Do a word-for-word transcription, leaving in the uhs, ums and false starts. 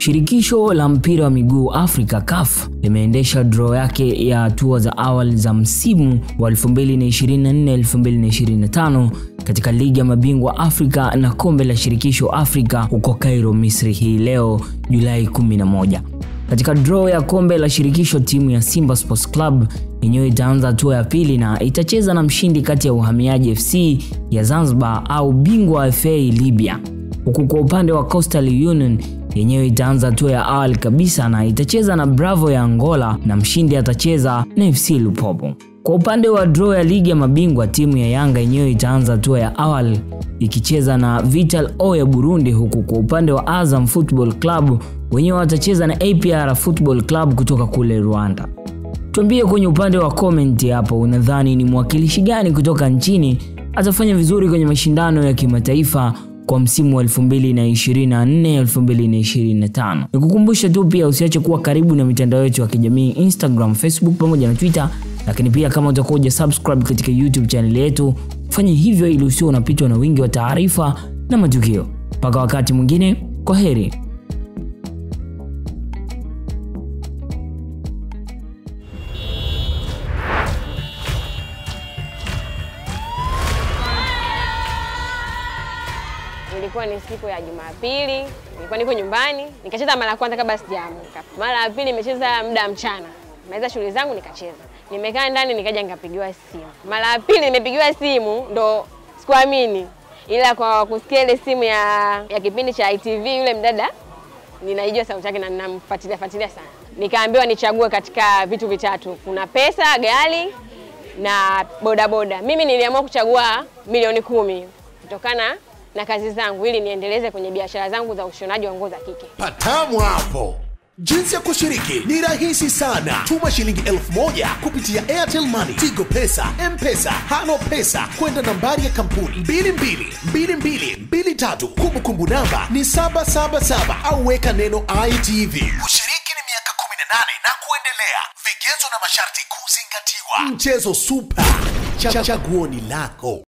Shirikisho la mpira wa miguu Afrika C A F limeendesha draw yake ya hatua za awali za msimu wa elfu mbili na ishirini na nne elfu mbili na ishirini na tano katika ligi ya mabingwa Afrika na kombe la shirikisho Afrika huko Cairo, Misri hii leo Julai kumi na moja. Katika draw ya kombe la shirikisho, timu ya Simba Sports Club yenyewe itaanza hatua ya pili na itacheza na mshindi kati ya Uhamiaji F C ya Zanzibar au bingwa F A Libya. Huku kwa upande wa Coastal Union yenyewe itaanza hatua ya awali kabisa na itacheza na Bravo ya Angola na mshindi atacheza na F C Lupopo. Kwa upande wa draw ya ligi ya mabingwa, timu ya Yanga yenyewe itaanza hatua ya awali ikicheza na Vital O ya Burundi, huku kwa upande wa Azam Football Club wenyewe watacheza na A P R Football Club kutoka kule Rwanda. Tuambie kwenye upande wa comment hapo, unadhani ni mwakilishi gani kutoka nchini atafanya vizuri kwenye mashindano ya kimataifa kwa msimu wa elfu mbili na ishirini na nne elfu mbili na ishirini na tano. Nikukumbusha tu pia usiache kuwa karibu na mitandao yetu ya kijamii Instagram, Facebook pamoja na Twitter, lakini pia kama utakuwa hujasubscribe katika YouTube channel yetu, fanya hivyo ili usiwe unapitwa na wingi wa taarifa na matukio. Mpaka wakati mwingine, kwaheri. Ilikuwa ni siku ya Jumapili, nilikuwa niko nyumbani, nikacheza mara ya kwanza kabla sijaamka. Mara ya pili nimecheza muda mchana. Maliza shughuli zangu nikacheza. Nimekaa ndani nikaja nikapigiwa simu. Mara ya pili nimepigiwa simu ndo sikuamini. Ila kwa kusikia ile simu ya ya kipindi cha I T V, yule mdada ninaijua sauti yake na ninamfuatilia fuatilia sana. Nikaambiwa nichague katika vitu vitatu. Kuna pesa, gari na boda boda. Mimi niliamua kuchagua milioni kumi kutokana na kazi zangu ili niendeleze kwenye biashara zangu za ushonaji wa nguo za kike. Patamu hapo. Jinsi ya kushiriki ni rahisi sana. Tuma shilingi elfu moja kupitia Airtel Money, Tigo Pesa, M-Pesa, Halo Pesa kwenda nambari ya kampuni mbili mbili mbili mbili mbili tatu. Kumbukumbu namba ni saba saba saba au weka neno I T V. Ushiriki ni miaka kumi na nane na kuendelea. Vigezo na masharti kuzingatiwa. Mchezo super. Chaguo ni lako.